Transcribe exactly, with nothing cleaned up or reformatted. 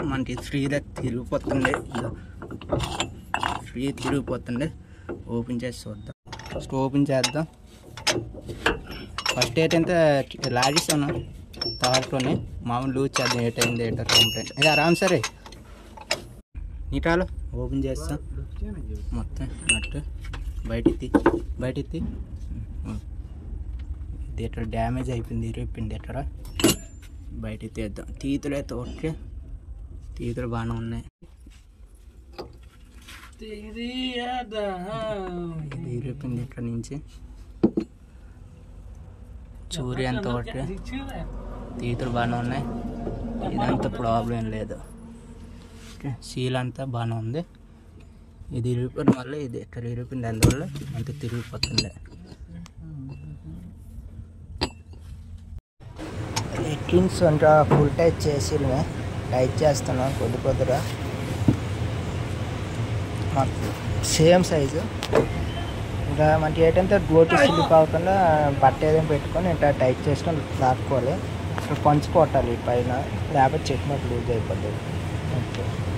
మనకి ఫ్రీగా తిరిగిపోతుంది, ఫ్రీ తిరిగిపోతుంది. ఓపెన్ చేసి చూద్దాం. ఫస్ట్ ఓపెన్ చేద్దాం. ఫస్ట్ ఏంటంటే లాగేసాను తాడుతోని, మామూలు లూజ్ చేద్దాం. ఏటైంది ఏటో కంప్లైంట్ అదే ఆరామ్ సరే నీటాలు ఓపెన్ చేస్తాం. మొత్తం నట్టు బయట ఎత్తి బయట ఎత్తి ఇది ఎక్కడ డ్యామేజ్ అయిపోయింది, ఇరిగిపోయింది. ఎక్కడ బయట తీద్దాం. తీతులు అయితే ఓకే, తీతులు బాగానే ఉన్నాయి. ఇది ఇరిగిపోయింది ఇక్కడ నుంచి. చూరి అంత ఓకే, తీతులు బాగానే ఉన్నాయి. ఇదంతా ప్రాబ్లం ఏం లేదు. సీల్ అంతా బాగానే ఉంది. ఇది ఇరిగిపోయిన వల్ల ఇది ఎక్కడ ఇరిగిపోయింది, అందువల్ల అంత తిరిగిపోతుంది. లెగ్గిన్స్ అంటే ఫుల్ టైట్ చేసి టైట్ చేస్తున్నాం కొద్ది కొద్దిగా. Same size. ఇంకా మనకి ఏంటంటే గోటి స్లిప్ అవ్వకుండా బట్ట ఏదైనా పెట్టుకొని ఇట్లా టైట్ చేసుకొని దాటుకోవాలి. ఇక్కడ పంచుకోవాలి పైన, లేకపోతే చెట్టినట్టు లూజ్ అయిపోతుంది. ఓకే.